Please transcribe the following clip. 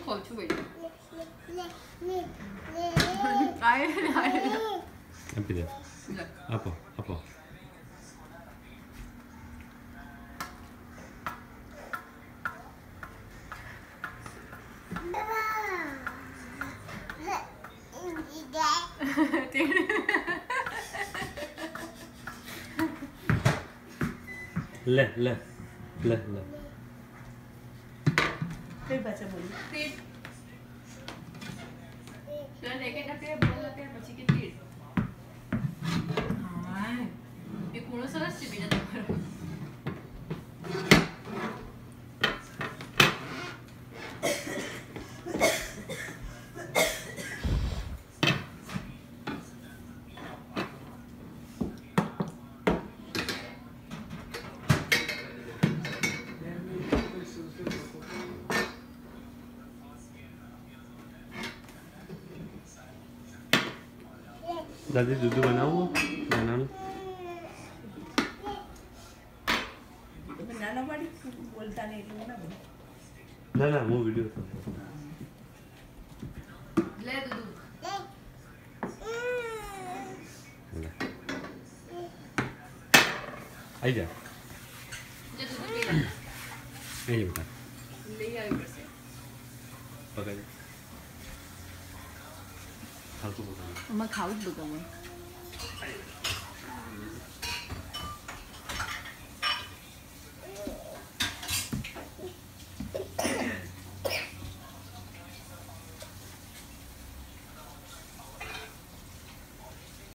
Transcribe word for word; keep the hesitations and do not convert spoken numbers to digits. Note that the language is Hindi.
खाऊ छु भाई आए आए एमपी दे आपो आपो ले ले ले ले फिर बच्चा बोली तीर चल लेके ना तेरे बोल लेते हैं बच्ची की तीर हाँ ये कौन सा रस्सी बिना तुम्हारा दादी दूध बनाओ बना लो बनाना पड़ी बोलता नहीं लोग ना ना ना वो वीडियो ले दूध आई जा जो दूध पी ले आई बेटा ले आई बस पकड़ हाथ को पकड़ मैं खाऊं दूध में